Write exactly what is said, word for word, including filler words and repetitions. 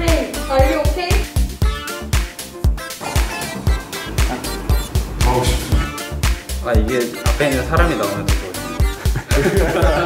Hey, are you okay? 아우 씨. 아 이게 앞에 있는 사람이 나오면 더 좋아.